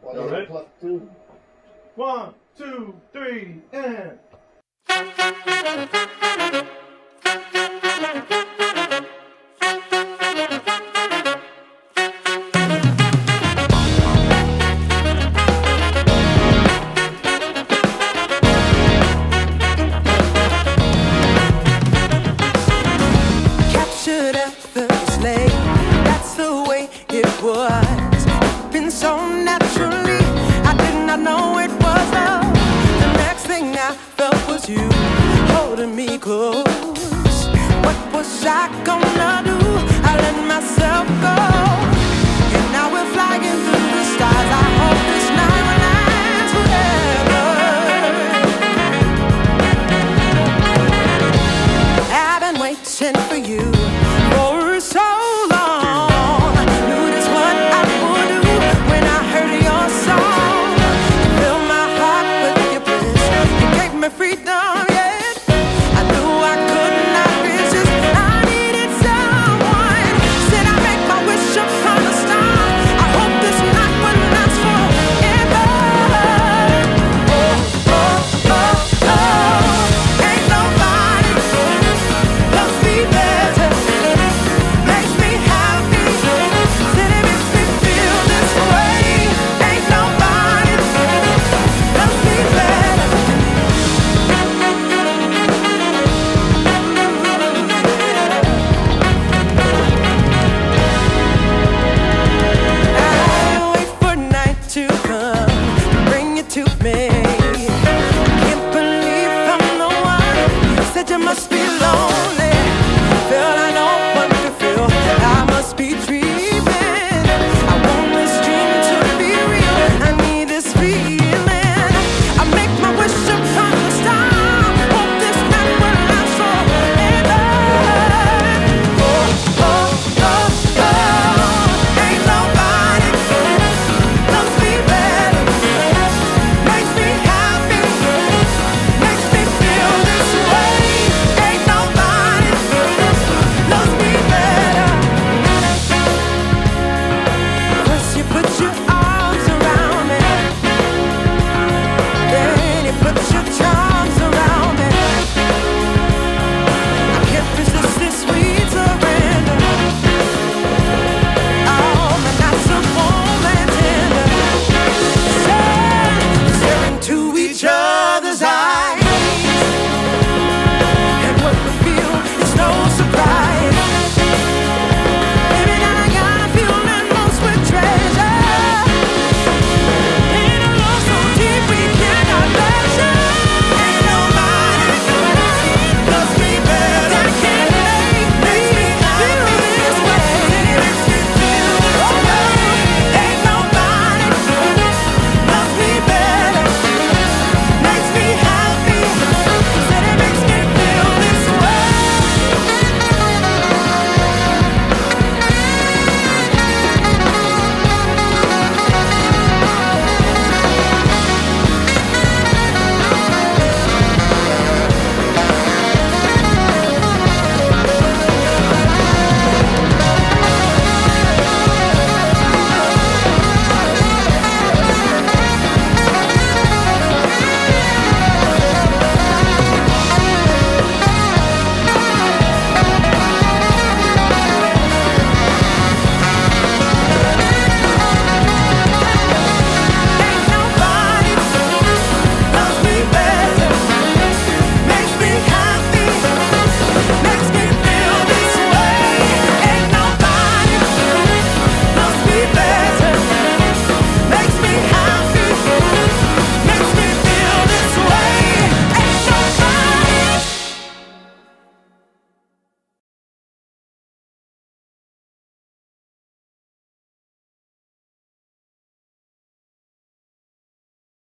Y'all ready? +2. 1, 2, 3, and... Captured effortlessly, that's the way it was. Been so naturally, I did not know it was love. The next thing I felt was you holding me close. What was I gonna do? I let myself go, and now we're flying through